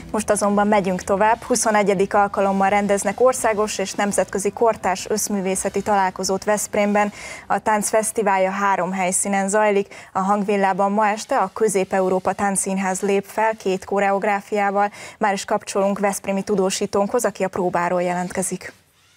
Most azonban megyünk tovább. 21. alkalommal rendeznek országos és nemzetközi kortárs összművészeti találkozót Veszprémben. A táncfesztiválja 3 helyszínen zajlik. A Hangvillában ma este a Közép-Európa Táncszínház lép fel 2 koreográfiával. Már is kapcsolunk veszprémi tudósítónkhoz, aki a próbáról jelentkezik.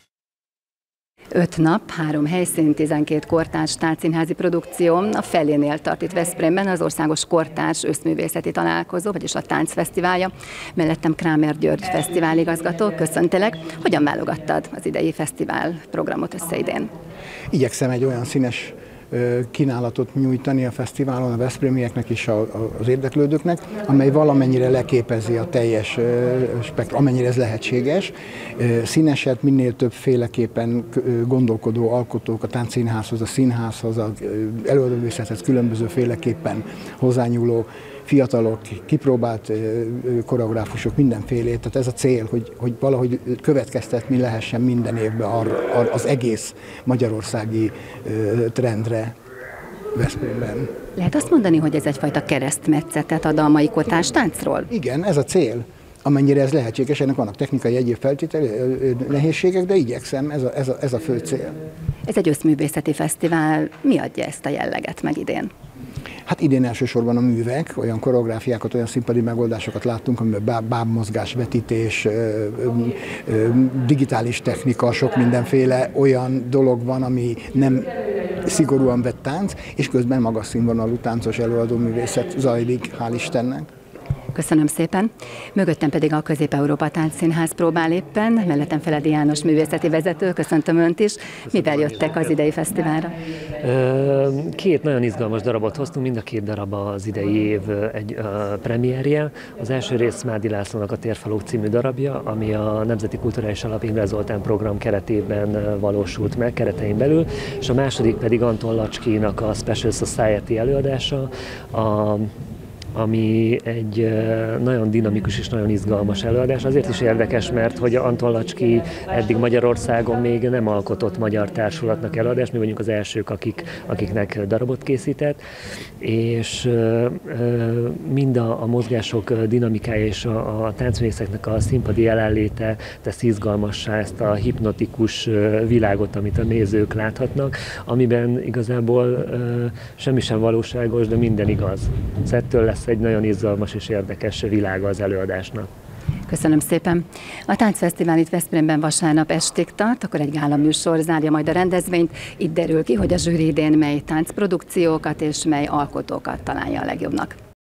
5 nap, 3 helyszín, 12 kortárs táncszínházi produkció. A felénél tart itt Veszprémben az országos kortárs összművészeti találkozó, vagyis a táncfesztiválja. Mellettem Krámer György fesztiváligazgató. Köszöntelek. Hogyan válogattad az idei fesztivál programot össze idén? Igyekszem egy olyan színes kínálatot nyújtani a fesztiválon a veszprémieknek és az érdeklődőknek, amely valamennyire leképezi a teljes spektrum, amennyire ez lehetséges. Színeset, minél többféleképpen gondolkodó alkotók a táncszínházhoz, a színházhoz, az előadóművészethez különbözőféleképpen hozzányúló fiatalok, kipróbált koreográfusok, mindenfélét. Tehát ez a cél, hogy valahogy következtetni lehessen minden évben az egész magyarországi trendre Veszprémben. Lehet azt mondani, hogy ez egyfajta keresztmetszetet ad a mai kortárs táncról? Igen, ez a cél. Amennyire ez lehetséges, ennek vannak technikai egyéb feltételi nehézségek, de igyekszem, ez a fő cél. Ez egy összművészeti fesztivál. Mi adja ezt a jelleget meg idén? Hát idén elsősorban a művek, olyan koreográfiákat, olyan színpadi megoldásokat láttunk, amiben bábmozgás, vetítés, digitális technika, sok mindenféle olyan dolog van, ami nem szigorúan vett tánc, és közben magas színvonalú táncos előadóművészet zajlik, hál' Istennek. Köszönöm szépen. Mögöttem pedig a Közép-Európa Táncszínház próbál éppen, mellettem Feledi János művészeti vezető, köszöntöm Önt is. Mivel jöttek az idei fesztiválra? 2 nagyon izgalmas darabot hoztunk, mind a 2 darab az idei év egy premierje. Az első rész Mádi Lászlónak a Térfalók című darabja, ami a Nemzeti Kulturális Alap Imre Zoltán program keretében valósult meg, keretein belül, és a második pedig Anton Lacskinak a Special Society előadása, ami egy nagyon dinamikus és nagyon izgalmas előadás. Azért is érdekes, mert hogy Anton Lacski eddig Magyarországon még nem alkotott magyar társulatnak előadást, mi vagyunk az elsők, akiknek darabot készített, és mind a mozgások dinamikája és a táncművészeknek a színpadi jelenléte tesz izgalmassá ezt a hipnotikus világot, amit a nézők láthatnak, amiben igazából semmi sem valóságos, de minden igaz. Ettől lesz egy nagyon izgalmas és érdekes világa az előadásnak. Köszönöm szépen. A táncfesztivál itt Veszprémben vasárnap estig tart, akkor egy gála műsor zárja majd a rendezvényt. Itt derül ki, hogy a zsűri idén mely táncprodukciókat és mely alkotókat találja a legjobbnak.